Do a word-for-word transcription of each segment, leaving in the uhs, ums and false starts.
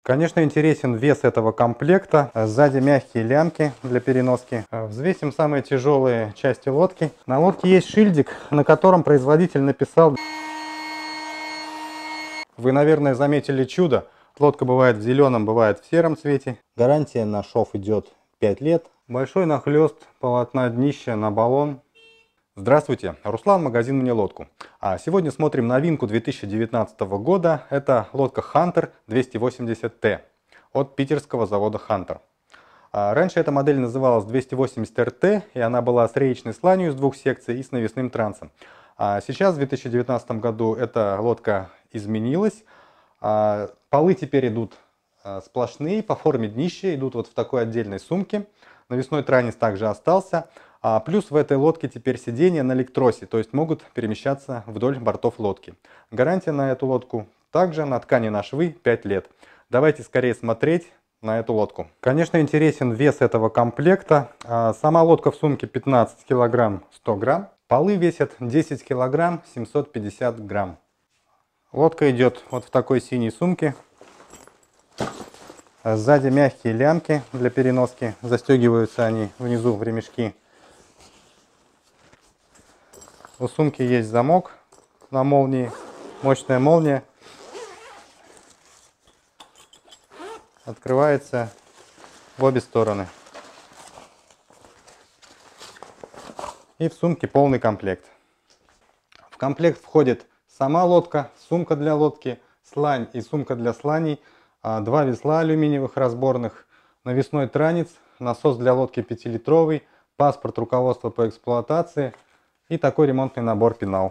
Конечно, интересен вес этого комплекта. Сзади мягкие лямки для переноски. Взвесим самые тяжелые части лодки. На лодке есть шильдик, на котором производитель написал. Вы, наверное, заметили чудо. Лодка бывает в зеленом, бывает в сером цвете. Гарантия на шов идет пять лет. Большой нахлест полотна днища на баллон. Здравствуйте, Руслан, магазин «Мне лодку». А сегодня смотрим новинку две тысячи девятнадцатого года. Это лодка Hunter двести восемьдесят Т от питерского завода Hunter. А раньше эта модель называлась двести восемьдесят эр тэ, и она была с речной сланью с двух секций и с навесным трансом. А сейчас, в две тысячи девятнадцатом году, эта лодка изменилась. А полы теперь идут сплошные, по форме днища, идут вот в такой отдельной сумке. Навесной транец также остался. А плюс в этой лодке теперь сиденья на электросе, то есть могут перемещаться вдоль бортов лодки. Гарантия на эту лодку также на ткани на швы пять лет. Давайте скорее смотреть на эту лодку. Конечно, интересен вес этого комплекта. Сама лодка в сумке пятнадцать килограмм сто грамм. Полы весят десять килограмм семьсот пятьдесят грамм. Лодка идет вот в такой синей сумке. Сзади мягкие лямки для переноски. Застегиваются они внизу в ремешки. У сумки есть замок на молнии, мощная молния. Открывается в обе стороны. И в сумке полный комплект. В комплект входит сама лодка, сумка для лодки, слань и сумка для сланей, два весла алюминиевых разборных, навесной транец, насос для лодки пятилитровый, паспорт руководства по эксплуатации и такой ремонтный набор пенал.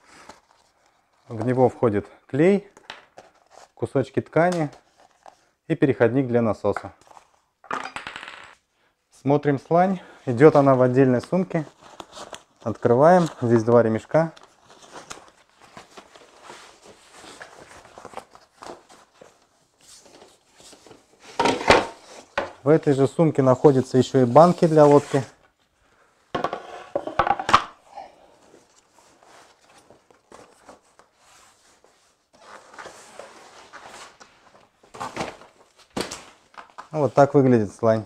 В него входит клей, кусочки ткани и переходник для насоса. Смотрим слань. Идет она в отдельной сумке. Открываем. Здесь два ремешка. В этой же сумке находятся еще и банки для лодки. Вот так выглядит слань.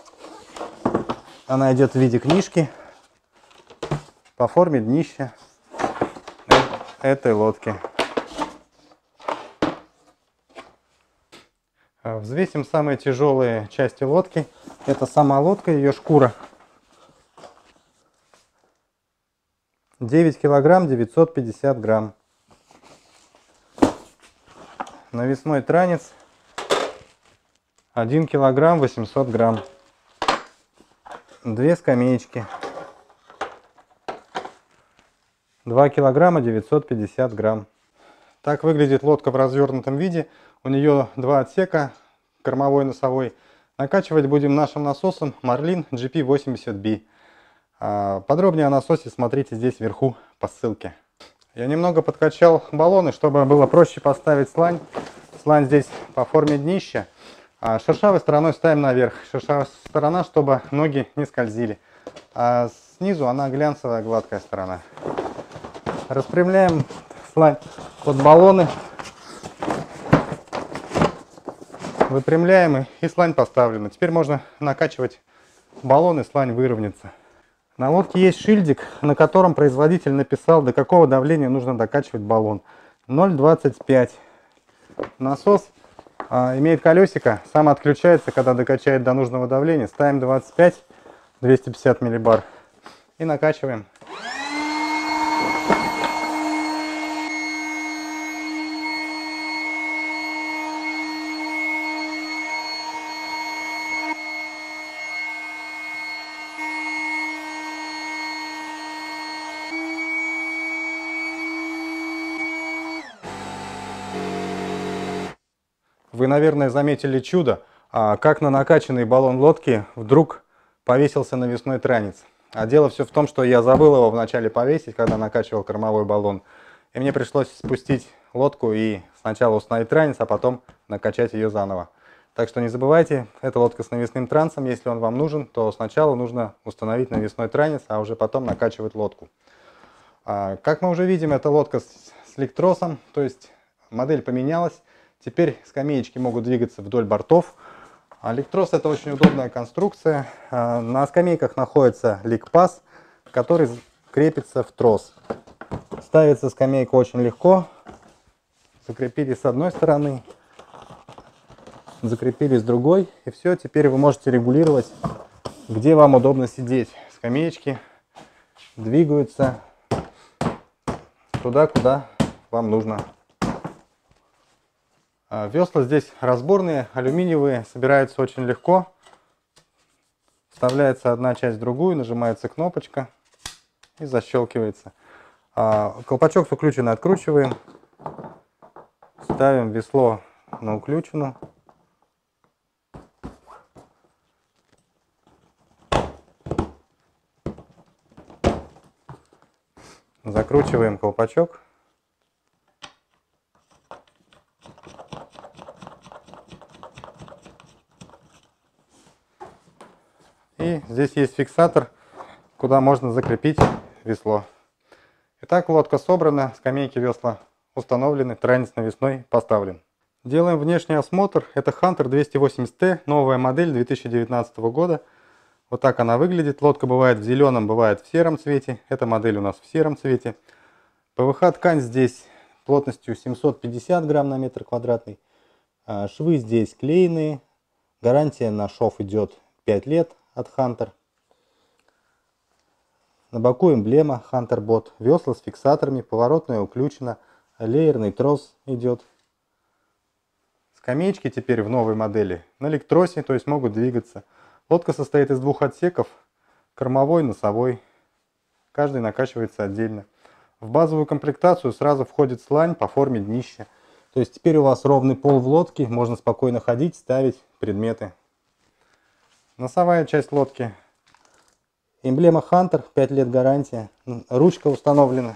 Она идет в виде книжки по форме днища этой лодки. Взвесим самые тяжелые части лодки. Это сама лодка, ее шкура. девять килограмм девятьсот пятьдесят грамм. Навесной транец один килограмм восемьсот грамм. Две скамеечки. два килограмма девятьсот пятьдесят грамм. Так выглядит лодка в развернутом виде. У нее два отсека, кормовой и носовой. Накачивать будем нашим насосом Marlin джи пи восемьдесят би. Подробнее о насосе смотрите здесь вверху по ссылке. Я немного подкачал баллоны, чтобы было проще поставить слань. Слань здесь по форме днища. А шершавой стороной ставим наверх. Шершавая сторона, чтобы ноги не скользили. А снизу она глянцевая, гладкая сторона. Распрямляем слань под баллоны. Выпрямляем, и слань поставлена. Теперь можно накачивать баллон, и слань выровняется. На лодке есть шильдик, на котором производитель написал, до какого давления нужно докачивать баллон. ноль двадцать пять. Насос а, имеет колесико, сам отключается, когда докачает до нужного давления. Ставим двадцать пять, двести пятьдесят миллибар и накачиваем. Вы, наверное, заметили чудо, как на накачанный баллон лодки вдруг повесился навесной транец. А дело все в том, что я забыл его вначале повесить, когда накачивал кормовой баллон. И мне пришлось спустить лодку и сначала установить транец, а потом накачать ее заново. Так что не забывайте, это лодка с навесным трансом. Если он вам нужен, то сначала нужно установить навесной транец, а уже потом накачивать лодку. Как мы уже видим, это лодка с электросом, то есть модель поменялась. Теперь скамеечки могут двигаться вдоль бортов. Лектрос — это очень удобная конструкция. На скамейках находится ликпаз, который крепится в трос. Ставится скамейка очень легко. Закрепили с одной стороны, закрепили с другой. И все, теперь вы можете регулировать, где вам удобно сидеть. Скамеечки двигаются туда, куда вам нужно. Весла здесь разборные, алюминиевые, собираются очень легко. Вставляется одна часть в другую, нажимается кнопочка и защелкивается. Колпачок с уключенной откручиваем. Ставим весло на уключенную. Закручиваем колпачок. И здесь есть фиксатор, куда можно закрепить весло. Итак, лодка собрана, скамейки, весла установлены, транец навесной поставлен. Делаем внешний осмотр. Это Hunter двести восемьдесят Т, новая модель две тысячи девятнадцатого года. Вот так она выглядит. Лодка бывает в зеленом, бывает в сером цвете. Эта модель у нас в сером цвете. ПВХ ткань здесь плотностью семьсот пятьдесят грамм на метр квадратный. Швы здесь клееные. Гарантия на шов идет пять лет от Hunter. На боку эмблема Hunter Bot. Весла с фиксаторами, поворотная уключена. Леерный трос идет. Скамеечки теперь в новой модели на электросе, то есть могут двигаться. Лодка состоит из двух отсеков, кормовой, носовой. Каждый накачивается отдельно. В базовую комплектацию сразу входит слань по форме днища. То есть теперь у вас ровный пол в лодке, можно спокойно ходить, ставить предметы. Носовая часть лодки. Эмблема Hunter, пять лет гарантия. Ручка установлена.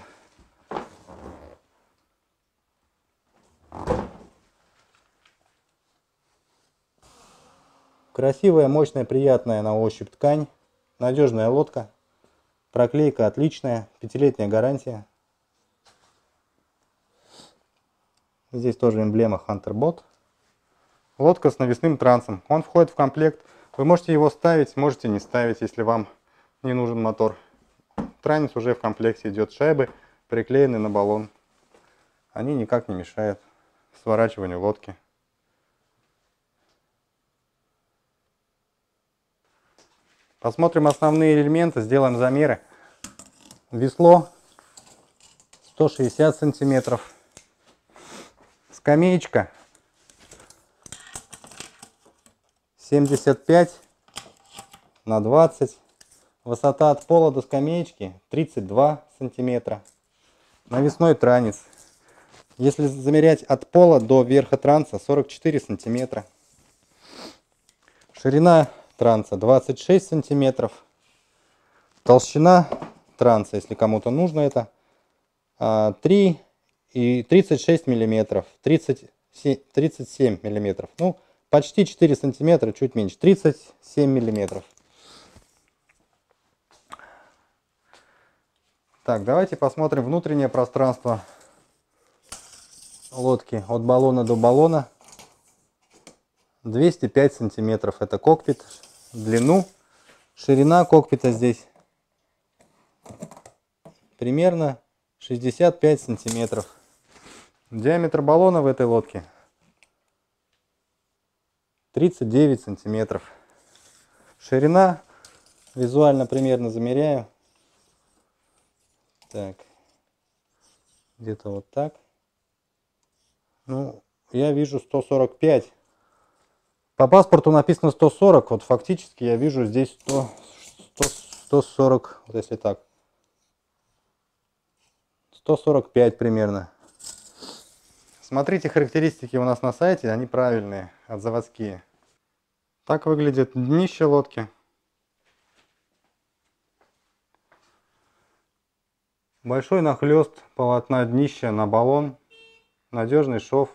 Красивая, мощная, приятная на ощупь ткань. Надежная лодка. Проклейка отличная. Пятилетняя гарантия. Здесь тоже эмблема Hunter Bot. Лодка с навесным трансом. Он входит в комплект. Вы можете его ставить, можете не ставить, если вам не нужен мотор. Транец уже в комплекте идет. Шайбы приклеены на баллон. Они никак не мешают сворачиванию лодки. Посмотрим основные элементы, сделаем замеры. Весло сто шестьдесят сантиметров. Скамеечка семьдесят пять на двадцать. Высота от пола до скамеечки тридцать два сантиметра. Навесной транец. Если замерять от пола до верха транса, сорок четыре сантиметра. Ширина транса двадцать шесть сантиметров. Толщина транса, если кому-то нужно это, три и тридцать шесть миллиметров. тридцать семь миллиметров. Ну, почти четыре сантиметра, чуть меньше. тридцать семь миллиметров. Так, давайте посмотрим внутреннее пространство лодки от баллона до баллона. двести пять сантиметров это кокпит. Длину, ширина кокпита здесь примерно шестьдесят пять сантиметров. Диаметр баллона в этой лодке тридцать девять сантиметров. Ширина визуально примерно замеряю. Так, где-то вот так. Ну, я вижу сто сорок пять. По паспорту написано сто сорок, вот фактически я вижу здесь сто, сто, сто сорок, вот если так. сто сорок пять примерно. Смотрите, характеристики у нас на сайте, они правильные, от заводские. Так выглядит днище лодки. Большой нахлест полотна днища на баллон. Надежный шов.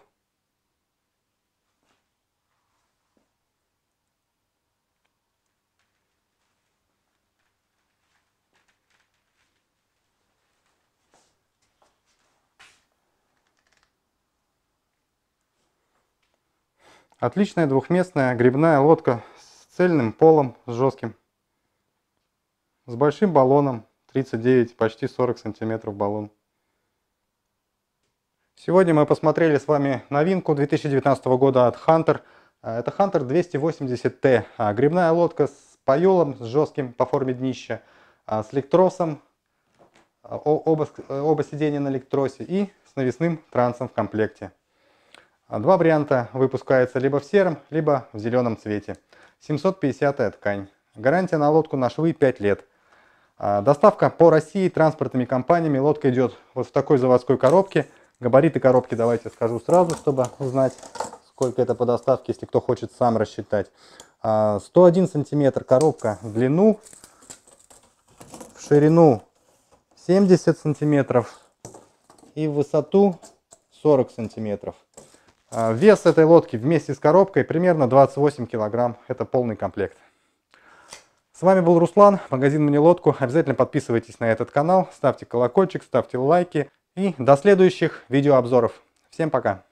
Отличная двухместная грибная лодка с цельным полом, с жестким, с большим баллоном, тридцать девять, почти сорок сантиметров баллон. Сегодня мы посмотрели с вами новинку две тысячи девятнадцатого года от Hunter. Это Hunter двести восемьдесят тэ. Грибная лодка с паёлом, с жестким по форме днища, с лектросом, оба, оба сиденья на лектросе и с навесным трансом в комплекте. Два варианта выпускаются либо в сером, либо в зеленом цвете. семьсот пятидесятая ткань. Гарантия на лодку на швы пять лет. Доставка по России транспортными компаниями. Лодка идет вот в такой заводской коробке. Габариты коробки давайте скажу сразу, чтобы узнать, сколько это по доставке, если кто хочет сам рассчитать. сто один сантиметр коробка в длину, в ширину семьдесят сантиметров и в высоту сорок сантиметров. Вес этой лодки вместе с коробкой примерно двадцать восемь килограмм. Это полный комплект. С вами был Руслан, магазин Мини-лодку. Обязательно подписывайтесь на этот канал, ставьте колокольчик, ставьте лайки. И до следующих видеообзоров. Всем пока!